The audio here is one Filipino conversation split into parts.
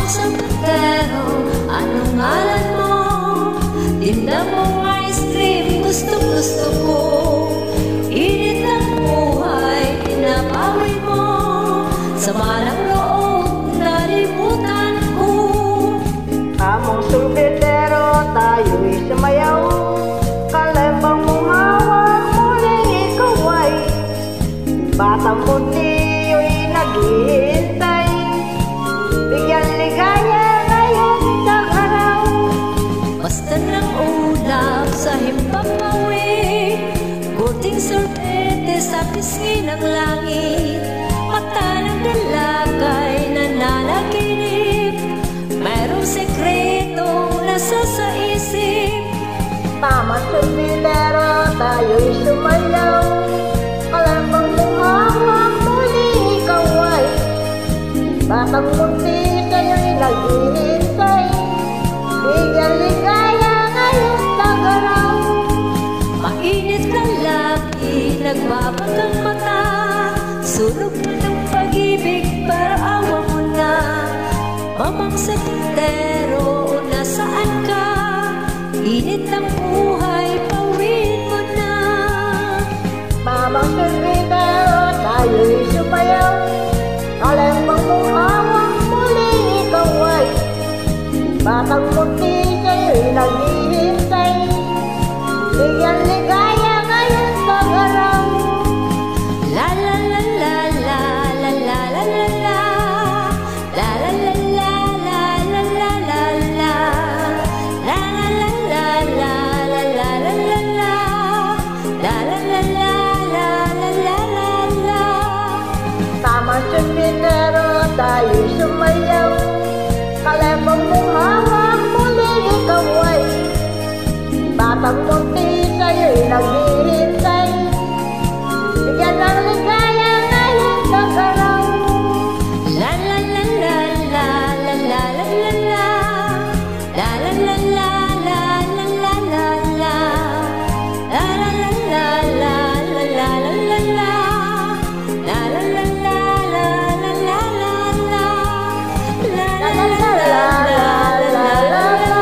sa pagkero, anong ngalan mo? Tinda mong ice cream, gusto ko. Init ang buhay, pinapawi mo. Sama ng loob, nalimutan ko. Among sulbitero, tayo'y sumayaw. Kalembang mong hawak, muling ikaw ay batang munti'y naghihintay. Bigyan ligaya ngayon ng araw. Basta ng ulap sa himpapawid, buting sorbete sa pisngi ng langit. Mata ng dalagay nananaginip, mayroong sekretong nasa sa isip. Tamang sulbitero, tayo'y sumayaw. Kalembang mong hawak, muling ikaw ay batang munti sa'yo'y naghihintay. Bigyan ligaya ngayon ng araw. Mainit na labi, nagbabagang mata. Sunog mo ng pag-ibig, para awa mo na. Mamang sekretero, nasaan ka? Init ng buhay, pawin mo na. Mamang sulbitero, tayo'y sumayaw. Kalembang mong hawak, muling ikaw ay batang munti sa'yo'y naghihintay. Bigyan ligaya ngayon ng araw. La la la la la la la la la la. La la la la la la la la la. La la la la la la la la la la. La la la la la la la la la. Tamang sulbitero, tayo'y sumayaw. Kalembang mong hawak, muling ikaw ay batang munti sa'yo'y naghihintay. Bigyan ng ligaya ngayon ng araw. La la la la la la la la la la. La la la la la la la la la. La la la la la la la la la la. La la la la la la la la la. La la la la la la la la la.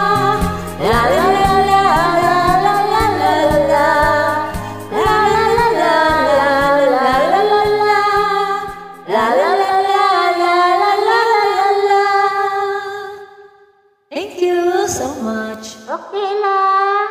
La la la la la la la la la. La la la la la la la la la. La la la la la la la la la. Thank you so much. Okay na.